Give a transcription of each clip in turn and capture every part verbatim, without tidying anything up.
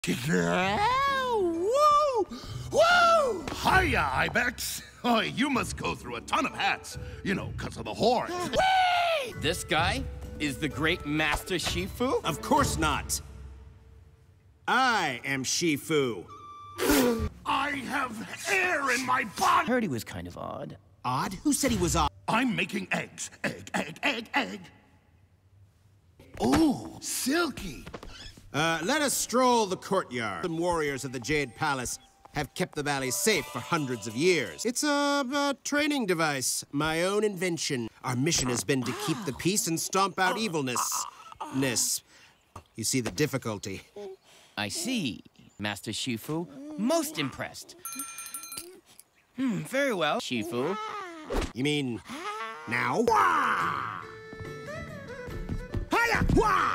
Woo! Woo! Hiya, Ibex. Oh, you must go through a ton of hats, you know, because of the horns. Whee! This guy is the great Master Shifu? Of course not. I am Shifu. I have air in my body. Heard he was kind of odd. Odd? Who said he was odd? I'm making eggs. Egg, egg, egg, egg. Ooh, silky. Uh, let us stroll the courtyard. Some warriors of the Jade Palace have kept the valley safe for hundreds of years. It's a, a training device, my own invention. Our mission has been to keep the peace and stomp out evilness. Ness. You see the difficulty. I see, Master Shifu. Most impressed. Hmm, very well, Shifu. You mean now? Hiya! Wah!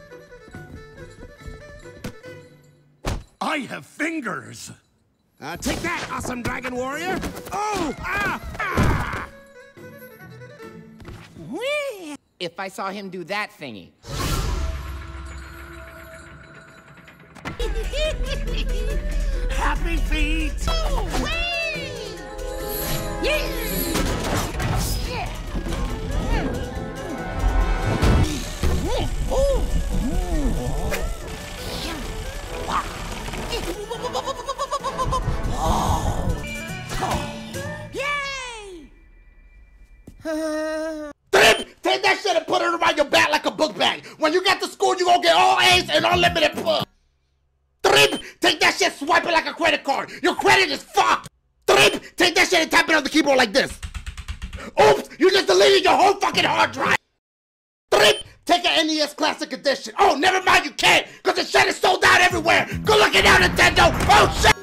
I have fingers. Uh, take that, awesome dragon warrior! Oh! Ah! Ah! Whee! If I saw him do that thingy. Happy feet! Oh, yeah. Take that shit and put it around your back like a book bag. When you get to school, you gonna get all A's and unlimited points. Trip, take that shit, swipe it like a credit card. Your credit is fucked. Trip, take that shit and tap it on the keyboard like this. Oops, you just deleted your whole fucking hard drive. Trip, take an N E S Classic Edition. Oh, never mind, you can't, because the shit is sold out everywhere. Good looking out, Nintendo. Oh, shit.